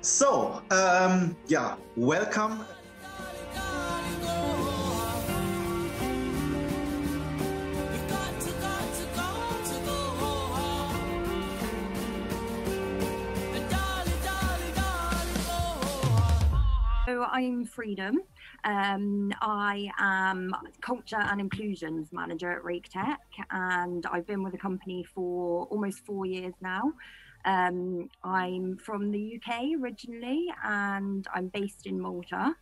Yeah, welcome. So I'm Freedom. I am Culture and Inclusions Manager at RakeTech, and I've been with the company for almost 4 years now. I'm from the UK originally, and I'm based in Malta.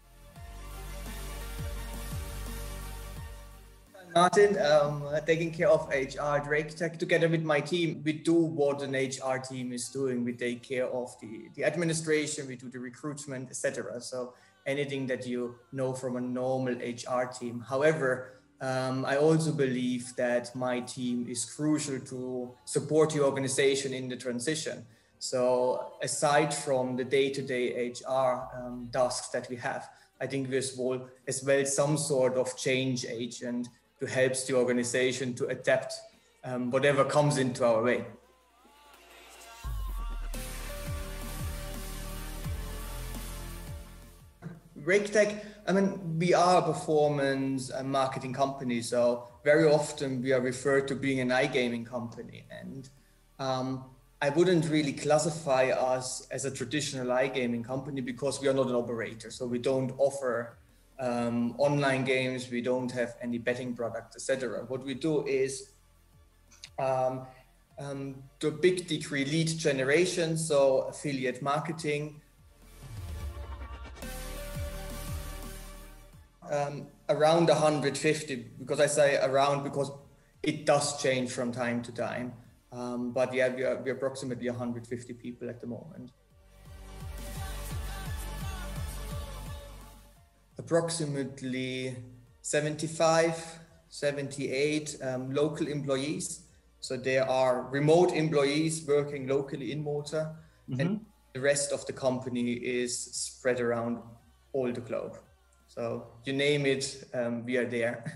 Martin, taking care of HR at RakeTech. Together with my team, we do what an HR team is doing. We take care of the administration, we do the recruitment, etc. So anything that you know from a normal HR team. However, I also believe that my team is crucial to support the organization in the transition. So aside from the day-to-day HR tasks that we have, I think we as well some sort of change agent to help the organization to adapt whatever comes into our way. RakeTech, we are a performance and marketing company, so very often we are referred to being an iGaming company, and I wouldn't really classify us as a traditional iGaming company because we are not an operator, so we don't offer online games, we don't have any betting products, etc. What we do is to a big degree lead generation, so affiliate marketing. Around 150, because I say around because it does change from time to time. But yeah, we're approximately 150 people at the moment. Approximately 75, 78 local employees. So there are remote employees working locally in Malta, and the rest of the company is spread around all the globe. So you name it, we are there.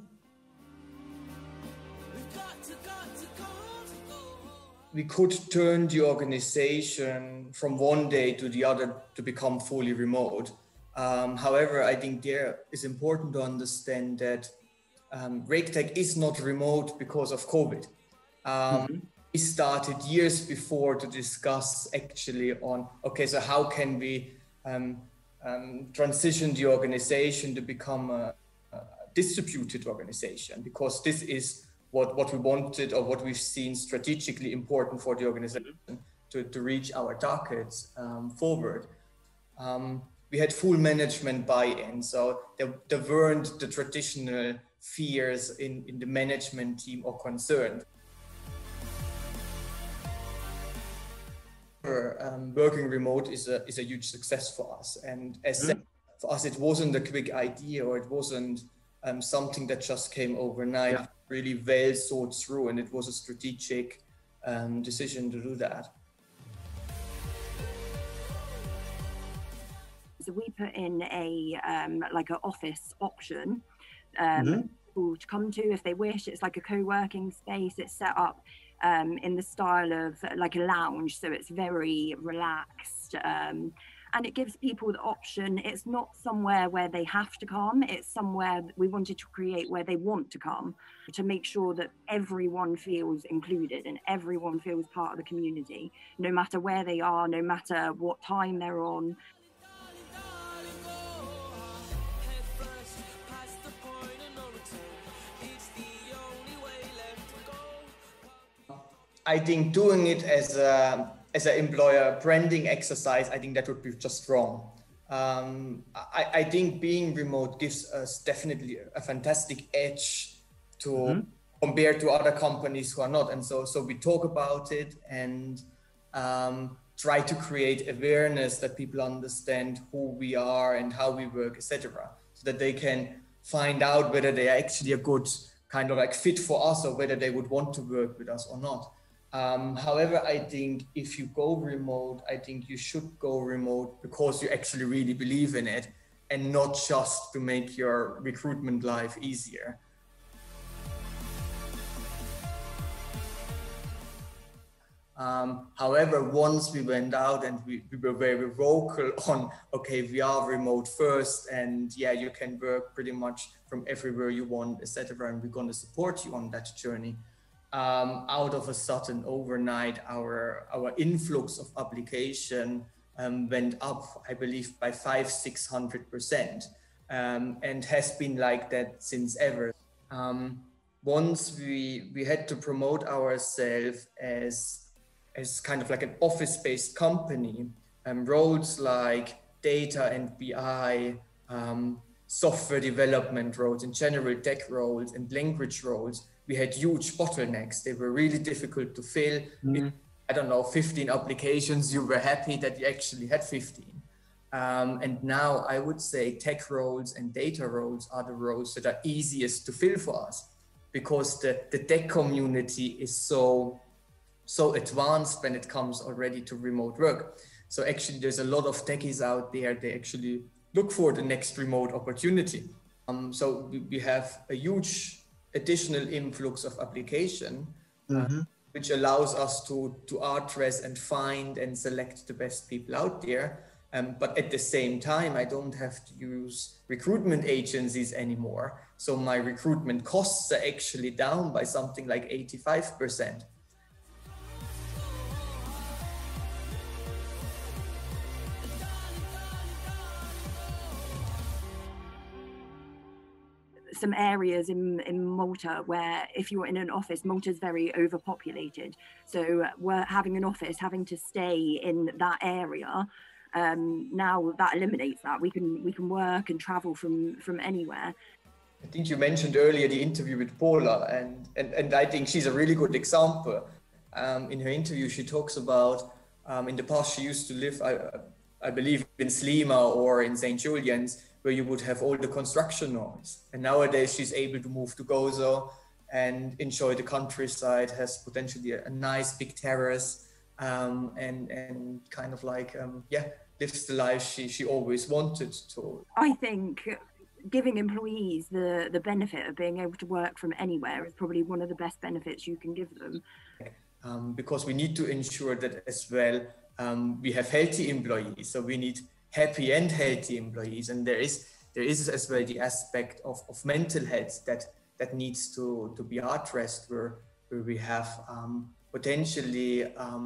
We could turn the organization from one day to the other to become fully remote. However, I think there is important to understand that RakeTech is not remote because of COVID. We started years before to discuss actually on, okay, so how can we transition the organization to become a distributed organization, because this is what we wanted or what we've seen strategically important for the organization to reach our targets forward. We had full management buy-in, so there weren't the traditional fears in the management team or concern. Working remote is a huge success for us, and as said, for us it wasn't a quick idea, or it wasn't something that just came overnight. Yeah. Really well thought through, and it was a strategic decision to do that. So we put in a like an office option to come to if they wish. It's like a co-working space. It's set up in the style of like a lounge, so it's very relaxed, and it gives people the option. It's not somewhere where they have to come, it's somewhere we wanted to create where they want to come, to make sure that everyone feels included and everyone feels part of the community, no matter where they are, no matter what time they're on. I think doing it as an employer branding exercise, I think that would be just wrong. I think being remote gives us definitely a fantastic edge to compare to other companies who are not. And so we talk about it and try to create awareness that people understand who we are and how we work, etc., so that they can find out whether they are actually a good kind of like fit for us, or whether they would want to work with us or not. However, I think if you go remote, I think you should go remote because you actually really believe in it, and not just to make your recruitment life easier. However, once we went out and we were very vocal on, okay, we are remote first, and yeah, you can work pretty much from everywhere you want, etc., and we're going to support you on that journey. Out of a sudden, overnight, our influx of application went up, I believe, by 500-600%, and has been like that since ever. Once we had to promote ourselves as kind of like an office-based company, roles like data and BI, software development roles, and general tech roles and language roles, we had huge bottlenecks. They were really difficult to fill. I don't know, 15 applications, you were happy that you actually had 15. And now I would say tech roles and data roles are the roles that are easiest to fill for us, because the tech community is so advanced when it comes already to remote work. So actually there's a lot of techies out there, they actually look for the next remote opportunity. So we have a huge additional influx of application, which allows us to address and find and select the best people out there. But at the same time, I don't have to use recruitment agencies anymore. So my recruitment costs are actually down by something like 85%. Some areas in Malta where if you're in an office, Malta's very overpopulated. So we're having an office, having to stay in that area. Now that eliminates that. We can work and travel from anywhere. I think you mentioned earlier the interview with Paula, and I think she's a really good example. In her interview, she talks about in the past she used to live, I believe, in Slima or in St. Julian's, where you would have all the construction noise. And nowadays she's able to move to Gozo and enjoy the countryside, has potentially a nice big terrace, and kind of like, lives the life she always wanted to. I think giving employees the benefit of being able to work from anywhere is probably one of the best benefits you can give them. Because we need to ensure that as well, we have healthy employees. So we need happy and healthy employees, and there is as well the aspect of mental health that needs to be addressed, where we have potentially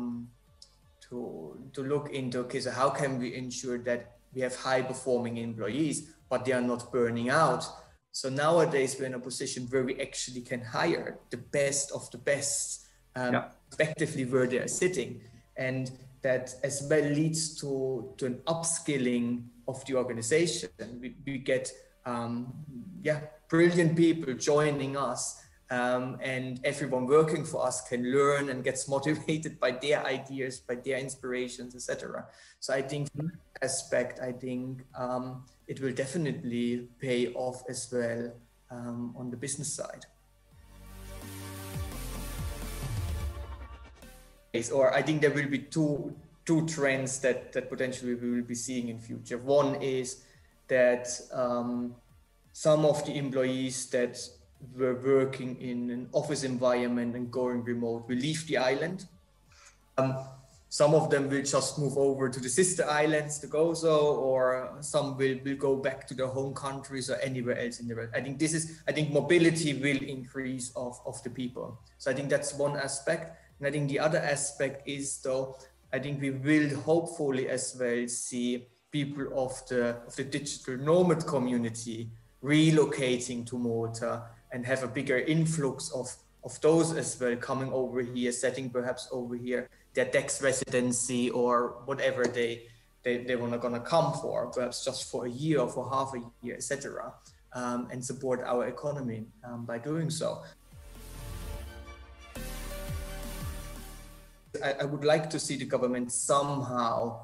to look into, okay, so how can we ensure that we have high performing employees but they are not burning out. So nowadays we're in a position where we actually can hire the best of the best, respectively where they are sitting, and that as well leads to an upskilling of the organization. We get brilliant people joining us, and everyone working for us can learn and gets motivated by their ideas, by their inspirations, etc. So I think from that aspect, it will definitely pay off as well on the business side. Or I think there will be two trends that potentially we will be seeing in future. One is that some of the employees that were working in an office environment and going remote will leave the island. Some of them will just move over to the sister islands, to Gozo, or some will go back to their home countries or anywhere else in the world. I think mobility will increase of the people. So I think that's one aspect. And I think the other aspect is, though, I think we will hopefully as well see people of the digital nomad community relocating to Malta and have a bigger influx of those as well coming over here, setting perhaps over here their tax residency or whatever they want to come for, perhaps just for a year or for half a year, etc., and support our economy by doing so. I would like to see the government somehow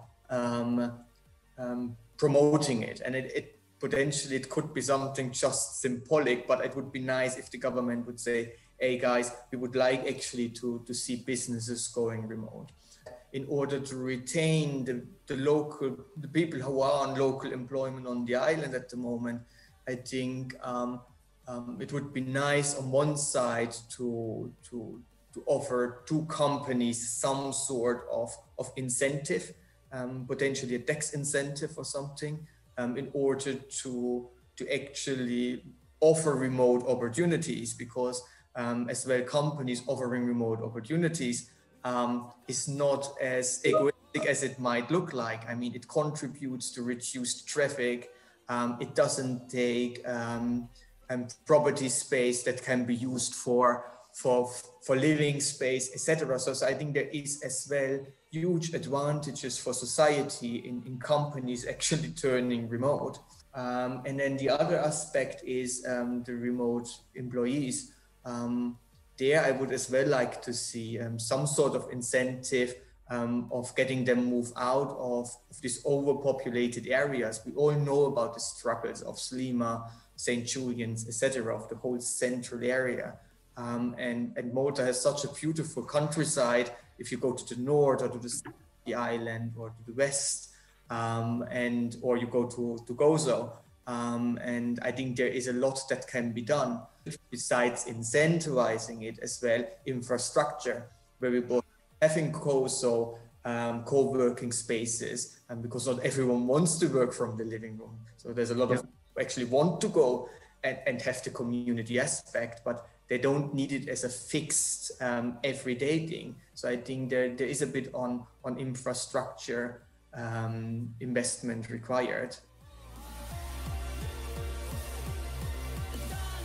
promoting it, and it potentially it could be something just symbolic, but it would be nice if the government would say, hey guys, we would like actually to see businesses going remote in order to retain the people who are on local employment on the island at the moment. I think it would be nice on one side to offer to companies some sort of incentive, potentially a tax incentive or something, in order to actually offer remote opportunities, because as well, companies offering remote opportunities is not as egoistic as it might look like. I mean, it contributes to reduced traffic. It doesn't take property space that can be used for living space, etc. So I think there is as well huge advantages for society in companies actually turning remote. And then the other aspect is the remote employees. There I would as well like to see some sort of incentive of getting them move out of these overpopulated areas. We all know about the struggles of Sliema, St. Julian's, etc., of the whole central area. And Malta has such a beautiful countryside. If you go to the north or to the island or to the west, or you go to Gozo, and I think there is a lot that can be done besides incentivizing it as well. Infrastructure, where we both having Gozo co-working spaces, and because not everyone wants to work from the living room, so there's a lot of people who actually want to go and have the community aspect, but they don't need it as a fixed everyday thing. So I think there is a bit on infrastructure investment required.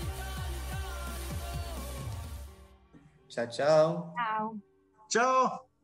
Ciao, ciao. Ciao. Ciao.